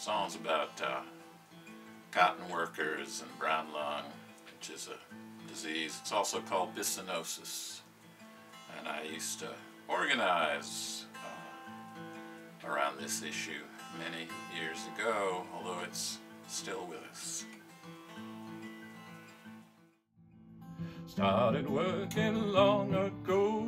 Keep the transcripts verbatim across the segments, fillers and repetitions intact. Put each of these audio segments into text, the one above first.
Song's about uh, cotton workers and brown lung, which is a disease. It's also called byssinosis. And I used to organize uh, around this issue many years ago, although it's still with us. Started working long ago,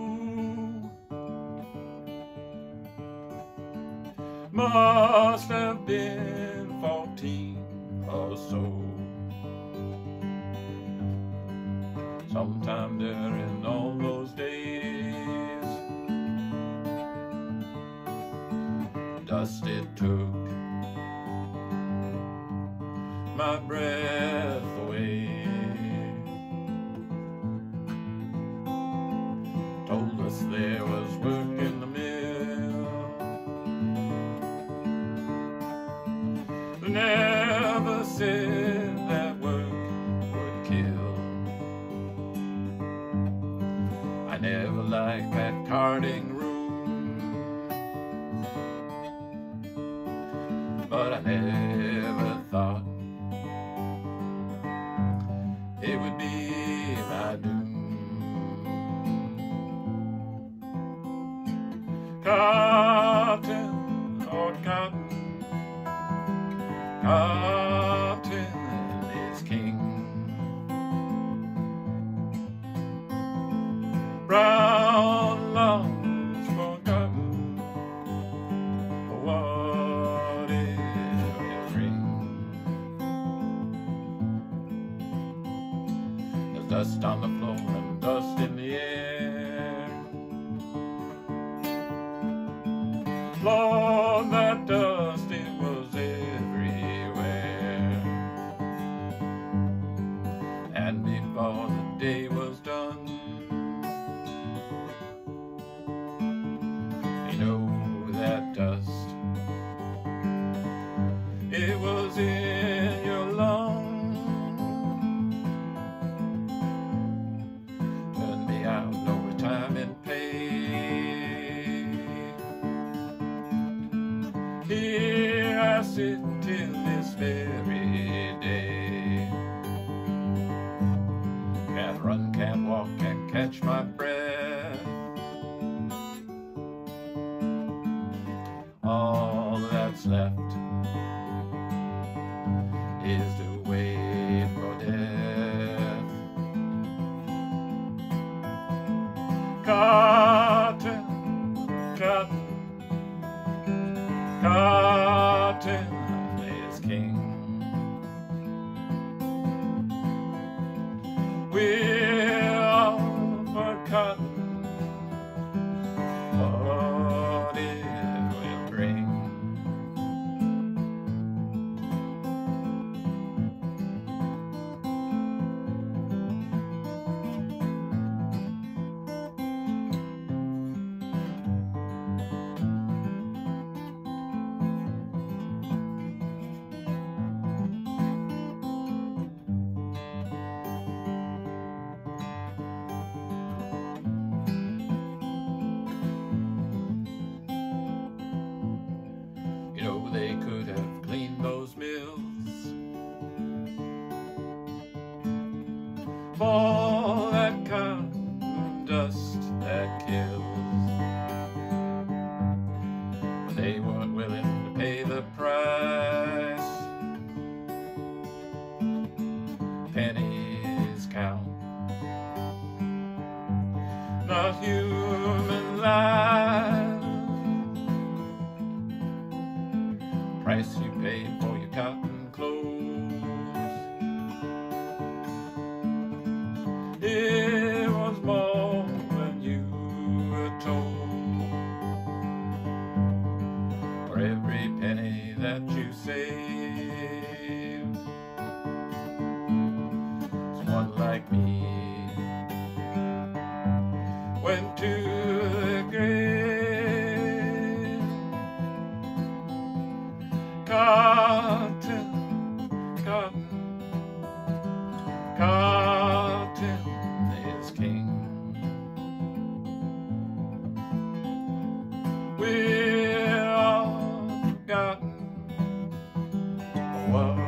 must have been fourteen or so. Sometime during all those days, dust it took my breath away. Told us there was work in the mill, never said that work would kill. I never liked that carding room, but I never thought it would be my doom. Cotton, Lord Cotton, Cotton is king. Brown lungs for cotton, what it will bring. There's dust on the floor and dust in the air. Lord, that dust, it was everywhere. And before the day was done, you know that dust, it was in your lungs. Turned me out, no retirement pay. Here I sit till this very day. Can't run, can't walk, can't catch my breath. All that's left is to wait for death. Cotton, cotton, cotton is king. We're all for cotton, what it will bring. You know, they could have cleaned those mills for that cotton dust that kills. They weren't willing to pay the price. Pennies count, not human lives. Price you paid for your cotton clothes, it was more than you were told. For every penny that you saved, someone like me went to the grave. Cotton, cotton, cotton is king. We're all forgotten, Whoa.